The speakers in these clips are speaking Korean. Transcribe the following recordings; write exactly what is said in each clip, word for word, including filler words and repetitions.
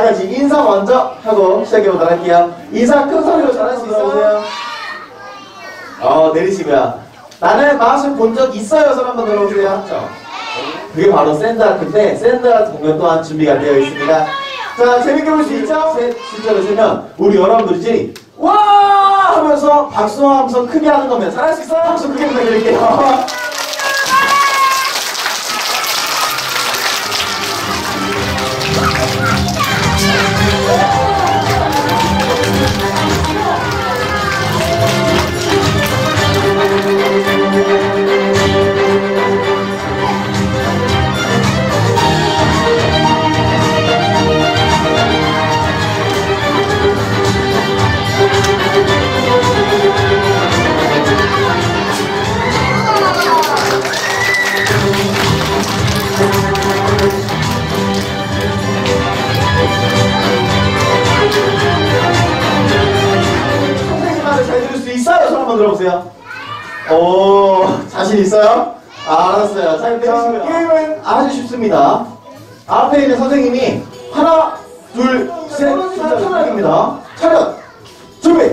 해야지. 인사 먼저 하고 시작해보도록 할게요. 인사 큰 소리로 잘할 수 있어요? 어, 내리시고요. 나는 마술 본 적 있어요. 손 한번 들어보세요. 그게 바로 샌드아트인데, 샌드아트 공연 또한 준비가 되어 있습니다. 자, 재밌게 볼 수 있죠? 셋, 숫자를 세면 우리 여러분들이지 와! 하면서 박수하면서 크게 하는 거면 잘할 수 있어요? 박수 크게 부탁드릴게요. 들어보세요. 오, 자신 있어요? 아, 알았어요. 자, 자, 게임은 아주 쉽습니다. 앞에 있는 선생님이 하나, 둘, 셋, 숫자입니다. 차렷, 준비.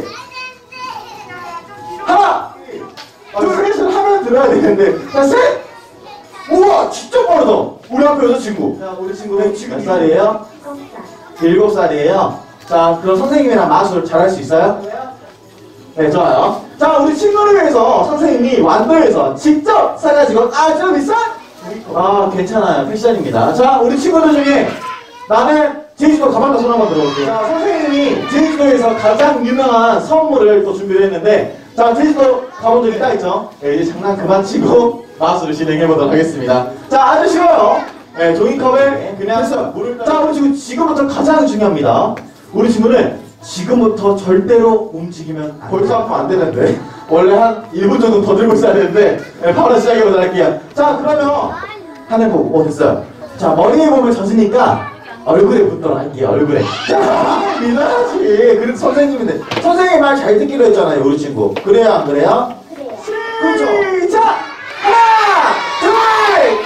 하나, 둘, 셋을 하면 들어야 되는데, 자, 셋. 우와, 진짜 빠르다. 우리 앞에 여자친구. 자, 우리 친구 지금 몇 살이에요? 일곱 살이에요. 자, 그럼 선생님이랑 마술 잘할 수 있어요? 네, 좋아요. 자, 우리 친구를 위해서 선생님이 완도에서 직접 사가지고 아주 비싼? 아, 괜찮아요. 패션입니다. 자, 우리 친구들 중에 나는 제주도 가봤다 손 한번 들어볼게요. 자, 선생님이 제주도에서 가장 유명한 선물을 또 준비를 했는데, 자, 제주도 가본 적이 딱 있죠? 네, 이제 장난 그만 치고 마술을 진행해보도록 하겠습니다. 자, 아주 쉬워요. 네, 종이컵에 그냥 해서 물을. 자, 우리 친구 지금부터 가장 중요합니다. 우리 친구는 지금부터 절대로 움직이면 벌써 아프면 안 되는데 원래 한 일 분 정도 더 들고 있어야 되는데 네, 바로 시작해보도록 할게요. 자, 그러면 하늘 보고 어 됐어요. 자, 머리에 몸을 젖으니까 얼굴에 붙도록 할게요. 얼굴에. 자, 믿어야지. 그래도 선생님인데 선생님 말 잘 듣기로 했잖아요. 우리 친구. 그래요 안 그래요? 그래요. 그렇죠. 시작! 하나 둘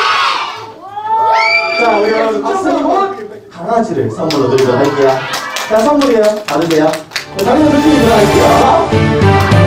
셋! 자, 우리 여러분 박수는 강아지를 선물로 드리도록 할게요. 자, 선물이에요. 받으세요. 다른 분들 들어갈게요.